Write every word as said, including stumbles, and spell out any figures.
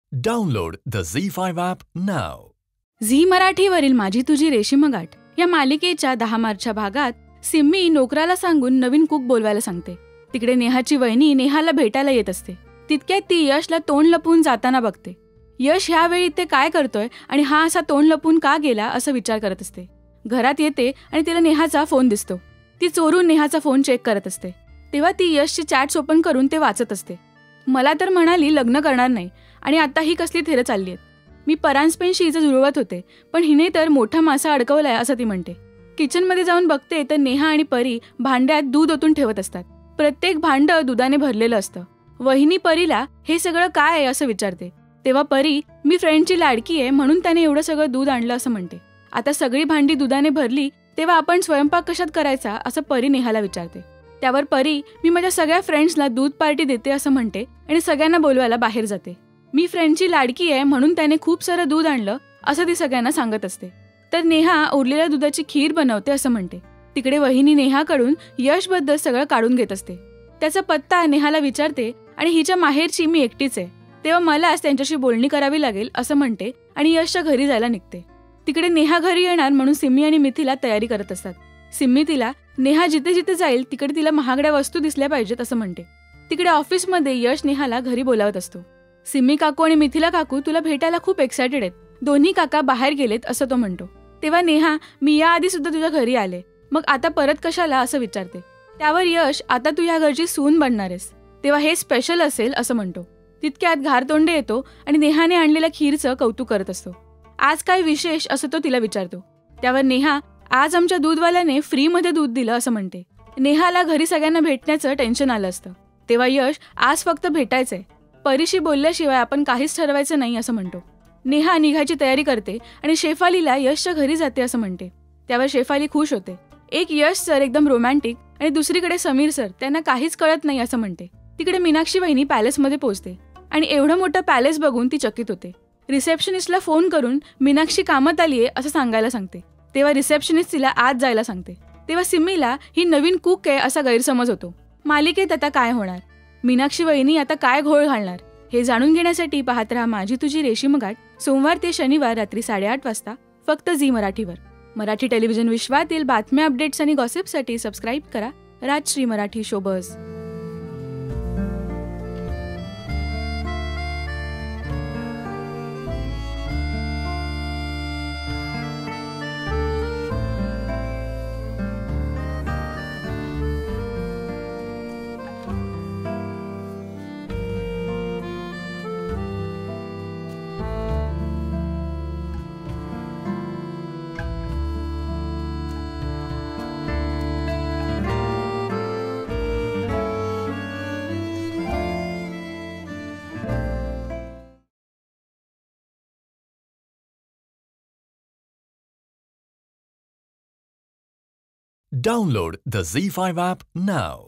Download the Zee five app now. Zee मराठीवरील माझी तुझी रेशीमगाठ या मालिकेच्या दहा मार्चच्या भागात सिम्मी नोकराला सांगून नवीन कुक बोलवायला सांगते. तिकडे नेहाची वहिनी नेहाला भेटायला येत असते. तितक्यात ती यशला तोंड लपवून जाताना बघते. यश ह्यावेळी ते काय करतोय आणि हा असा तोंड लपवून का गेला असा विचार करत असते. घरात येते आणि तिला नेहाचा फोन दिसतो. ती चोरून नेहाचा फोन चेक करत असते. तेव्हा ती यशची चॅट्स ओपन करून ते वाचत असते. मला तर म्हणाली लग्न करणार नाही आणि आता ही कसली थेरं चालली आहेत. मी परांजपेनशी हिचं जुळवत होते, पण हिने तर मोठा मासा अडकवलाय असं ती म्हणते. किचनमध्ये जाऊन बघते तर नेहा आणि परी भांड्यात दूध ओतून ठेवत असतात. प्रत्येक भांडं दुधाने भरलेलं असतं. वहिनी परीला हे सगळं काय आहे असं विचारते. तेव्हा परी मी फ्रेंडची लाडकी आहे म्हणून त्याने एवढं सगळं दूध आणलं असं म्हणते. आता सगळी भांडी दुधाने भरली तेव्हा आपण स्वयंपाक कशात करायचा असं परी नेहाला विचारते. त्यावर परी मी माझ्या सगळ्या फ्रेंड्सला दूध पार्टी देते असं म्हणते आणि सगळ्यांना बोलवायला बाहेर जाते. मी फ्रेंडची लाडकी आहे म्हणून त्याने खूप सारं दूध आणलं असं ती सगळ्यांना सांगत असते. तर नेहा उरलेल्या दुधाची खीर बनवते असं म्हणते. तिकडे वहिनी नेहाकडून यशबद्दल सगळं काढून घेत असते. त्याचा पत्ता नेहाला विचारते आणि हिच्या माहेरची मी एकटीच आहे, तेव्हा मलाच त्यांच्याशी बोलणी करावी लागेल असं म्हणते आणि यशच्या घरी जायला निघते. तिकडे नेहा घरी येणार म्हणून सिम्मी आणि मिथिला तयारी करत असतात. सिम्मी तिला नेहा जिथे जिथे जाईल तिकडे तिला महागड्या वस्तू दिसल्या पाहिजेत असं म्हणते. तिकडे ऑफिसमध्ये यश नेहाला घरी बोलावत असतो. सिम्मी काकू आणि मिथिला काकू तुला भेटायला खूप एक्सायटेड आहेत. दोन्ही काका बाहेर गेलेत असं तो म्हणतो. तेव्हा नेहा मी याआधी सुद्धा तुझ्या घरी आले, मग आता परत कशाला असं विचारते. त्यावर यश आता तू या घरची सून बनणार आहेस तेव्हा हे स्पेशल असेल असं म्हणतो. तितक्यात घारतोंडे येतो आणि नेहाने आणलेल्या खीरचं कौतुक करत असतो. आज काय विशेष असं तो तिला विचारतो. त्यावर नेहा आज आमच्या दूधवाल्याने फ्रीमध्ये दूध दिलं असं म्हणते. नेहाला घरी सगळ्यांना भेटण्याचं टेन्शन आलं असतं. तेव्हा यश आज फक्त भेटायचंय, परीशी बोलल्याशिवाय आपण काहीच ठरवायचं नाही असं म्हणतो. नेहा निघायची तयारी करते आणि शेफालीला यशच्या घरी जाते असं म्हणते. त्यावर शेफाली खुश होते. एक यश सर एकदम रोमॅन्टिक आणि दुसरीकडे समीर सर त्यांना काहीच कळत नाही असं म्हणते. तिकडे मीनाक्षी वहिनी पॅलेसमध्ये पोहोचते आणि एवढं मोठं पॅलेस बघून ती चकित होते. रिसेप्शनिस्टला फोन करून मीनाक्षी कामात आलीये असं सांगायला सांगते. तेव्हा रिसेप्शनिस्ट तिला आत जायला सांगते. तेव्हा सिम्मीला ही नवीन कुक आहे असा गैरसमज होतो. मालिकेत आता काय होणार, मीनाक्षी वहिनी आता काय घोळ घालणार हे जाणून घेण्यासाठी पाहत राहा माझी तुझी रेशीमगाठ सोमवार ते शनिवार रात्री साडेआठ वाजता फक्त झी मराठीवर. मराठी टेलिव्हिजन विश्वातील बातम्या, अपडेट्स आणि गॉसिपसाठी सबस्क्राईब करा Rajshri Marathi showbiz. Download the Zee five app now.